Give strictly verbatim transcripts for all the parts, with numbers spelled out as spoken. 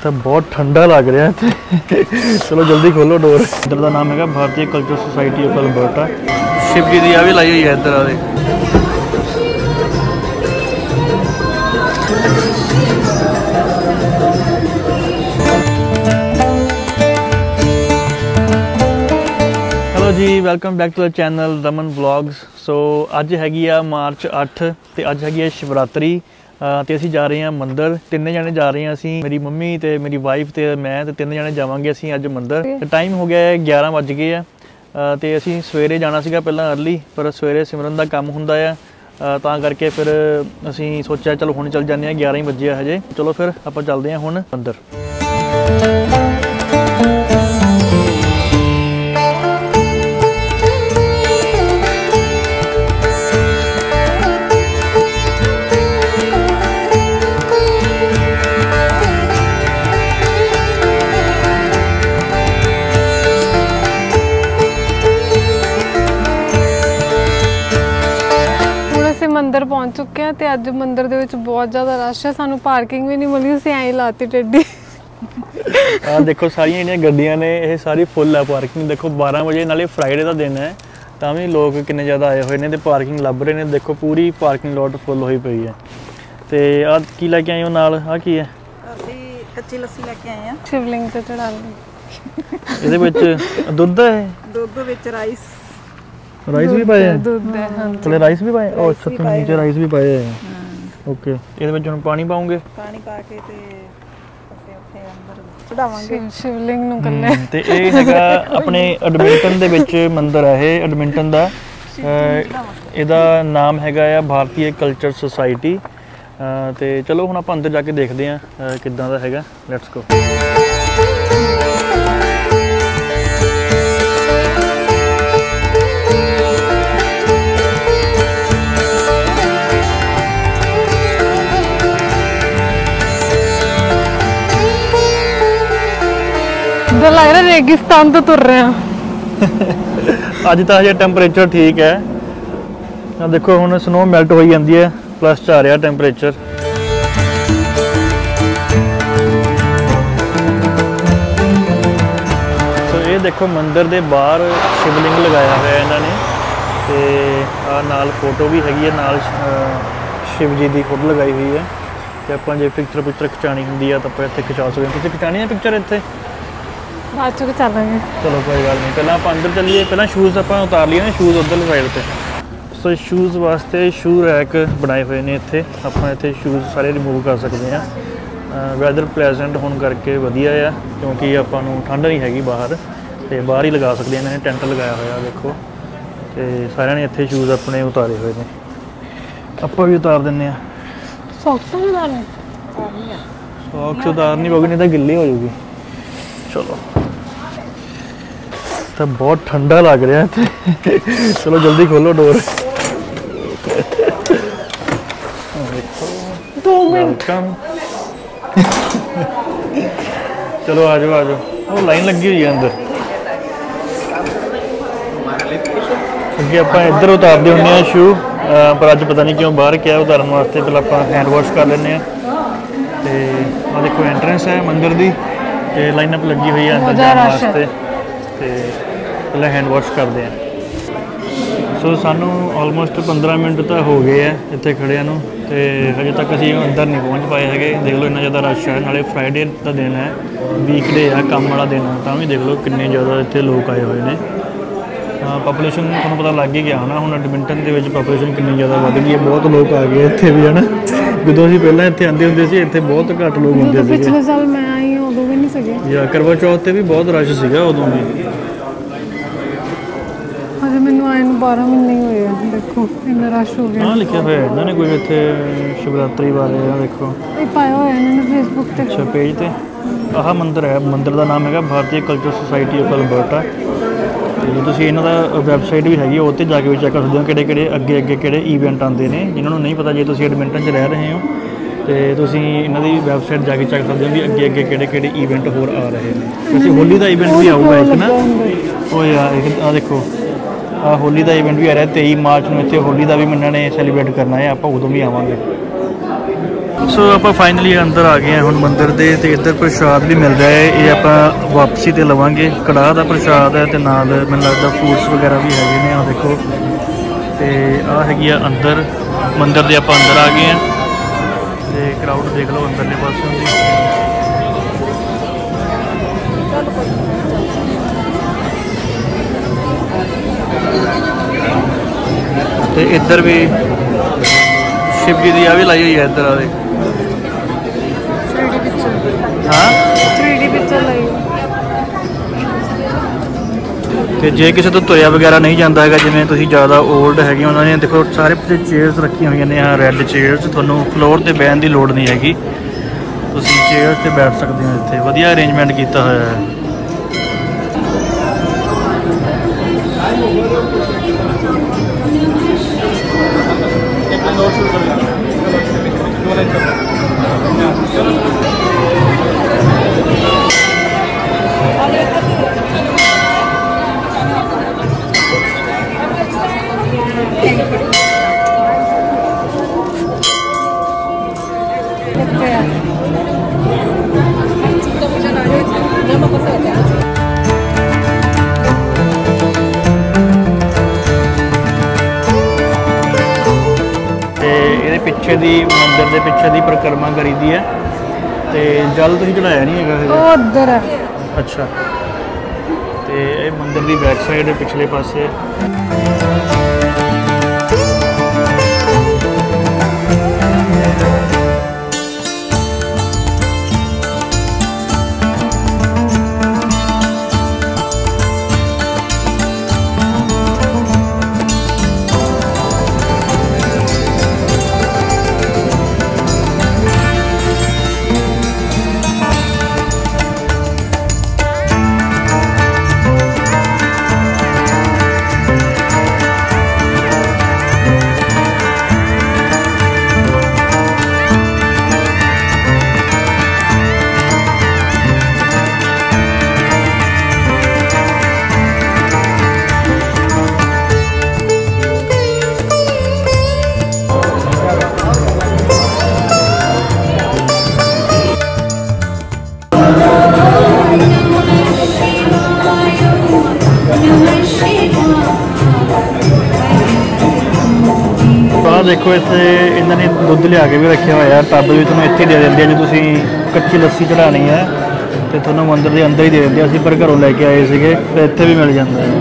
तो बहुत ठंडा लग रहा है। चलो जल्दी खोलो डोर। इधर का नाम है Bharatiya culture society of Alberta. Shiv ji की आ भी लाई हुई है इधर आदि। हेलो जी, welcome back to the channel Raman vlogs. So अज हैगी आ मार्च अठ ते अज हैगी शिवरात्रि ते असीं जा रहे हैं मंदिर। तिन्ने जने जा रहे हैं असीं, मेरी मम्मी ते मेरी वाइफ ते मैं ते तिन्ने जने जावांगे असीं अज मंदिर। ते टाइम हो गया है ग्यारह बज गए आ ते असीं सवेरे जाना सीगा पहलां अर्ली, पर सवेरे सिमरन दा काम हुंदा है तां करके फिर असीं सोचा चलो हुण चल जाने ग्यारह ही बजे हजे। चलो फिर आपां चलदे हां हुण मंदिर। मंदिर पहुंच चुके हैं ते अज मंदिर दे विच बहुत ज़्यादा रश है। सानू पार्किंग भी नहीं मिली, असीं ऐं लाती टेडी। आ देखो सारियां इहड़ियां गड्डियां ने, ये सारी फुल है पार्किंग। देखो बारह बजे नाले फ्राइडे का दिन है तां भी लोग किन्ने ज़्यादा आए हुए ने ते पार्किंग लभ रहे ने। देखो पूरी पार्किंग लॉट फुल होई पई है। ते आ की लैके आए हो नाल? आ की है? ਅਸੀਂ ਕੱਚੀ ਲੱਸੀ ਲੈ ਕੇ ਆਏ ਆ। शिवलिंग ते चढ़ा ली। ਇਹਦੇ ਵਿੱਚ ਦੁੱਧ ਹੈ, ਦੁੱਧ ਵਿੱਚ ਰਾਈਸ ਰਾਈਸ ਵੀ ਪਾਏ ਹੈ। दूध है हाँ। ਚਲੇ ਰਾਈਸ ਵੀ ਪਾਏ। ਉਹ ਅੱਛਾ, ਤੋਂ ਨੀਚੇ ਰਾਈਸ ਵੀ ਪਾਏ ਹੈ। ਓਕੇ, ਇਹਦੇ ਵਿੱਚ ਹੁਣ ਪਾਣੀ ਪਾਉਂਗੇ। ਪਾਣੀ ਪਾ ਕੇ ਤੇ ਅਸੀਂ ਉੱਥੇ ਅੰਦਰ ਚੜਾਵਾਂਗੇ शिव शिवलिंग ਨੂੰ ਕੱਲੇ। ਤੇ ਇਹ ਹੈਗਾ ਆਪਣੇ ਐਡਮਿੰਟਨ ਦੇ ਵਿੱਚ ਮੰਦਿਰ ਹੈ। ਇਹ ਐਡਮਿੰਟਨ ਦਾ ਇਹਦਾ ਨਾਮ ਹੈਗਾ ਆ ਭਾਰਤੀ ਕਲਚਰ ਸੁਸਾਇਟੀ। ਤੇ ਚਲੋ ਹੁਣ ਆਪਾਂ ਅੰਦਰ ਜਾ ਕੇ ਦੇਖਦੇ ਹਾਂ ਕਿੱਦਾਂ ਦਾ ਹੈਗਾ। Let's go. लग रहा रेगिस्तान तो तुर रहे हैं। अज तो हजे टैंपरेचर ठीक है। आ देखो हुण स्नो मैल्ट हो जाती है, प्लस च आ रहा टैंपरेचर। तो ये देखो मंदिर के बाहर शिवलिंग लगाया हुआ है इन्होंने। तो आ नाल फोटो भी हैगी है, नाल शिव जी की फोटो लगाई हुई है। तो आप जो पिक्चर पिक्चर खिंचानी होंगी है तो आप इतने खिंचा सकते हैं। तुसीं खिंचानी है पिक्चर इतने? बाद चुके चलेंगे। चलो कोई गल नहीं, पहले आप अंदर चलिए। पहले शूज़ आप उतार लिए ना, शूज़ उधर साइड पे। सो शूज़ वास्ते शू रैक बनाए हुए हैं इत्थे। आप इत्थे शूज़ सारे रिमूव कर सकते हैं। वैदर प्लेजेंट होने करके वधिया है, क्योंकि आपां नूं ठंड नहीं हैगी बाहर, तो बाहर ही लगा सकते हैं। इन्होंने टेंट लगाया हुआ देखो। तो सारिਆਂ ने इत्थे शूज़ अपने उतारे हुए हैं। आपां भी उतार दिंदे आ। सॉक्स भी उतारने? सॉक्स उतारनी पऊगी, नहीं तो गिल्ली हो जाएगी। चलो, तो बहुत ठंडा लग रहा है। चलो जल्दी खोलो डोर। दो मिनट। चलो आ जाओ आ जाओ। वो लाइन लगी हुई है अंदर। अगे आप इधर उतारते होंगे शू, पर अज पता नहीं क्यों बाहर क्या उतारने वास्ते। पहले आप हैंड वॉश कर लें। तो देखो एंट्रेंस है मंदिर की, लाइनअप लगी हुई है अंदर जाने वास्ते। तो पहले हैंड वॉश करते हैं। सो सानू ऑलमोस्ट पंद्रह मिनट तो हो गए हैं इतने खड़े नूं, तो हजे तक असीं अंदर नहीं पहुँच पाए है। देख लो इन्ना ज़्यादा रश है, नाले फ्राइडे का दिन है, वीकडे है, काम वाला दिन है, तां भी देख लो किन्ने ज़्यादा इत्थे लोग आए हुए हैं। पॉपूलेशन तुहानूं पता लग ही गया होना हुण एडमिंटन दे विच पॉपूलेशन किन्नी ज़्यादा वध गई है। बहुत लोग आ गए इत्थे भी है ना। जदों असीं पहलां इत्थे आंदे हुंदे सी, इत्थे बहुत घੱਟ लोग हुंदे सी। पिछले साल मैं आई हूं उदों भी नहीं सके। या करवा चौथ ते भी बहुत रश सीगा उदों भी। अजे मैनूं आए नूं बारह महीने ही होए आ। देखो इन्ना रश हो गया। हाँ लिखा हुआ है इन्होंने कोई इत्थे शिवरात्रि बारे। देखो ये पाया होया इन्होंने फेसबुक ते। अच्छा पेज ते आह मंदिर है। मंदिर का नाम है Bharatiya culture society of Alberta. तो तुसीं इन्हां दा वैबसाइट भी हैगी, उत्ते जाके भी चैक कर सकते हो किहड़े किहड़े अगे अगे किहड़े ईवेंट आते हैं। जिन्होंने नहीं पता जे तुसीं एडमिंटन च रह रहे हो तो तुसीं इन्हां दी वैबसाइट जाके चैक कर सकते हो भी अगे अगे किहड़े किहड़े ईवेंट होर आ रहे हैं। वैसे होली का ईवेंट भी आऊगा एक ना। ओ यार आ देखो आ होली का ईवेंट भी आ रहा है तेईस मार्च में। इतने होली का भी इन्होंने सैलीब्रेट करना है, आप उदों भी आवांगे। सो आप फाइनली अंदर आ गए हैं हम मंदिर के, तो इधर प्रसाद भी मिल रहा है, ये आप वापसी ते लवांगे। कड़ाह का प्रसाद है, तो नाल मैंने लगता फ्रूट्स वगैरह भी है ने। आ देखो, तो आ हैगी आ अंदर मंदिर के, आप अंदर आ गए हैं। तो क्राउड देख लो अंदरले पासों की। तो इधर भी शिव जी की आ भी लाई हुई है इधर। आ हाँ थ्री डी पिक्चर लाई। तो जे किसी तो तुरया वगैरह नहीं जाता है, जिमें तुम ज़्यादा ओल्ड है, उन्होंने देखो सारे चेयर्स रखी हुई ने, रैड चेयर्स। थोनों फ्लोर पर बहन की लोड़ नहीं हैगी, तुम चेयर्स पर बैठ सकते हो। इतने वधिया अरेंजमेंट किया होया है। पिछे दी मंदिर के पिछे दी परिक्रमा करी दी है, तो जल तुम चढ़ाया नहीं है उधर है। अच्छा, तो ये मंदिर की बैक साइड पिछले पासे। देखो इतने इन्होंने दुध लिया के भी रखे हुआ है, टब भी तुम्हें इतने दे देंगे जो तुम कच्ची लस्सी चढ़ानी है, तो थोड़ा मंदिर के अंदर ही दे देंगे। असीं पर घरों लैके आए थे, तो इतने भी मिल जाता है।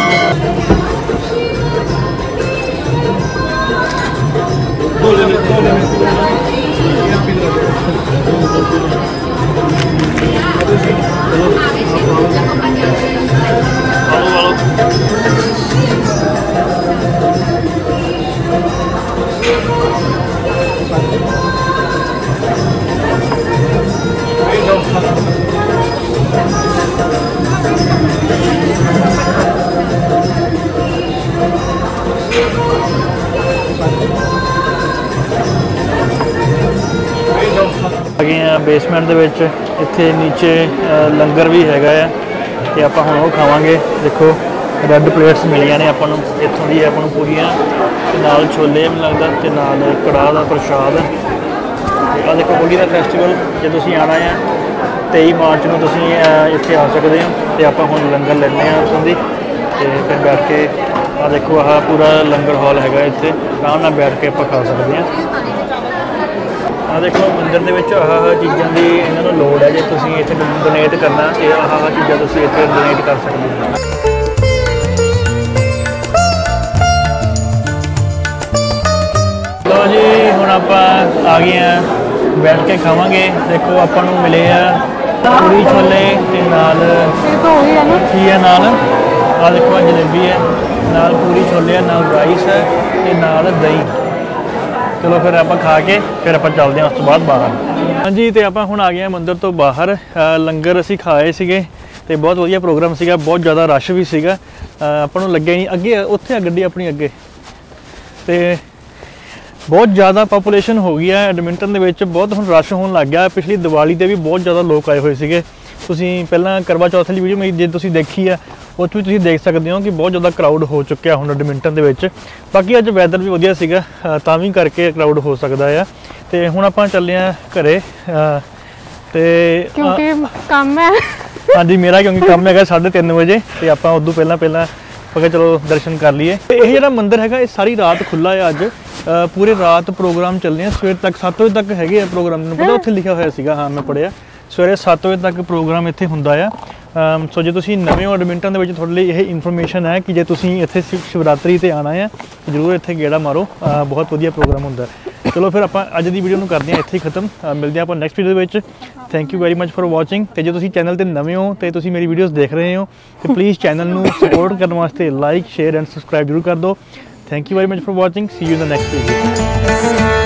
गए हैं बेसमेंट के विच, इत्थे नीचे लंगर भी हैगा है, तो आप हुण वो खावांगे। देखो रैड प्लेट्स मिलियां ने आपां नूं, इत्थों दी आपां नूं पूरियां, नाल छोले मैनूं लगदा, ते नाल कड़ाह दा प्रशाद। आ देखो होली का फैसटिवल जो तुसीं आना है तेईस मार्च में तुसीं इत्थे आ सकते हो। तो आपां हुण लंगर लैंदे आं उत्थों दी, ते फिर बैठ के आ देखो आह पूरा लंगर हॉल हैगा, इत्थे आराम नाल बैठ के आपां खा सकते हैं। आ देखो मंदिर के आह आह चीज़ों की इन्होंने लोड़ है, जो तुम इतने डोनेट करना, तो आह आह चीज़ा तुम इतने डोनेट कर सकते हो। लो जी हुण आप आ गए हैं, बैठ के खावांगे। देखो अपन मिले आ पूरी छोले ते नाल की है, नाल आ देखो जलेबी है, नाल पूरी छोले है, नाल राइस है, ते नाल दही। चलो फिर आप खा के फिर आप चलते हैं उस तो बाद बाहर। हाँ जी, तो आप हुण आ गए मंदिर तो बाहर। लंगर असी खाए सीगे, तो बहुत वधिया प्रोग्राम सीगा, बहुत ज़्यादा रश भी सीगा, आपां नूं लग्गिया नहीं। अगे उत्थे गड्डी अपनी अगे, तो बहुत ज़्यादा पॉपूलेशन हो गई है एडमिंटन दे विच, बहुत हुण रश होण लग गया। पिछली दिवाली ते भी बहुत ज़्यादा लोग आए हुए सीगे, ਤੁਸੀਂ ਪਹਿਲਾਂ ਕਰਵਾ ਚੌਥ ਵਾਲੀ ਵੀਡੀਓ ਮੇਰੀ ਜੇ ਤੁਸੀਂ ਦੇਖੀ ਆ ਉਹ 'ਚ ਵੀ ਤੁਸੀਂ ਦੇਖ ਸਕਦੇ ਹੋ ਕਿ ਬਹੁਤ ਜ਼ਿਆਦਾ ਕਰਾਊਡ ਹੋ ਚੁੱਕਿਆ ਹੁਣ ਐਡਮਿੰਟਨ ਦੇ ਵਿੱਚ। ਬਾਕੀ ਅੱਜ ਵੈਦਰ ਵੀ ਵਧੀਆ ਸੀਗਾ ਤਾਂ ਵੀ ਕਰਕੇ ਕਰਾਊਡ ਹੋ ਸਕਦਾ ਆ। ਤੇ ਹੁਣ ਆਪਾਂ ਚੱਲੇ ਆ ਘਰੇ ਤੇ ਕਿਉਂਕਿ ਕੰਮ ਹੈ। ਹਾਂਜੀ ਮੇਰਾ ਕਿਉਂਕਿ ਕੰਮ ਹੈਗਾ ਸਾਢੇ ਤਿੰਨ ਵਜੇ ਤੇ ਆਪਾਂ ਉਦੋਂ ਪਹਿਲਾਂ ਪਹਿਲਾਂ ਆਪਾਂ ਚਲੋ ਦਰਸ਼ਨ ਕਰ ਲਈਏ। ਤੇ ਇਹ ਜਿਹੜਾ ਮੰਦਿਰ ਹੈਗਾ ਇਹ ਸਾਰੀ ਰਾਤ ਖੁੱਲ੍ਹਾ ਆ ਅੱਜ, ਪੂਰੇ ਰਾਤ ਪ੍ਰੋਗਰਾਮ ਚੱਲਣੇ ਆ ਸਵੇਰ ਤੱਕ ਸੱਤ ਵਜੇ ਤੱਕ ਹੈਗੇ ਆ ਪ੍ਰੋਗਰਾਮ। ਮੈਨੂੰ ਪਤਾ ਉੱਥੇ ਲਿਖਿਆ ਹੋਇਆ ਸੀਗਾ, ਹਾਂ ਮੈਂ ਪੜ੍ਹਿਆ ਸਵੇਰੇ ਸੱਤ ਵਜੇ ਤੱਕ ਪ੍ਰੋਗਰਾਮ ਇੱਥੇ ਹੁੰਦਾ ਆ। ਸੋ ਜੇ ਤੁਸੀਂ ਨਵੇਂ ਹੋ ਐਡਮਿੰਟਨ ਦੇ ਵਿੱਚ ਤੁਹਾਡੇ ਲਈ ਇਹ ਇਨਫੋਰਮੇਸ਼ਨ ਹੈ ਕਿ ਜੇ ਤੁਸੀਂ ਇੱਥੇ ਸ਼ਿਵਰਾਤਰੀ ਤੇ ਆਉਣਾ ਹੈ ਜ਼ਰੂਰ ਇੱਥੇ ਗੇੜਾ ਮਾਰੋ, ਬਹੁਤ ਵਧੀਆ ਪ੍ਰੋਗਰਾਮ ਹੁੰਦਾ। ਚਲੋ ਫਿਰ ਆਪਾਂ ਅੱਜ ਦੀ ਵੀਡੀਓ ਨੂੰ ਕਰਦੇ ਹਾਂ ਇੱਥੇ ਹੀ ਖਤਮ, ਮਿਲਦੇ ਹਾਂ ਆਪਾਂ ਨੈਕਸਟ ਵੀਡੀਓ ਦੇ ਵਿੱਚ। Thank you very much for watching. ਤੇ ਜੇ ਤੁਸੀਂ ਚੈਨਲ ਤੇ ਨਵੇਂ ਹੋ ਤੇ ਤੁਸੀਂ ਮੇਰੀ ਵੀਡੀਓਜ਼ ਦੇਖ ਰਹੇ ਹੋ ਤੇ ਪਲੀਜ਼ ਚੈਨਲ ਨੂੰ ਸਪੋਰਟ ਕਰਨ ਵਾਸਤੇ ਲਾਈਕ ਸ਼ੇਅਰ ਐਂਡ ਸਬਸਕ੍ਰਾਈਬ ਜ਼ਰੂਰ ਕਰ ਦਿਓ। Thank you very much for watching. See you in the next video.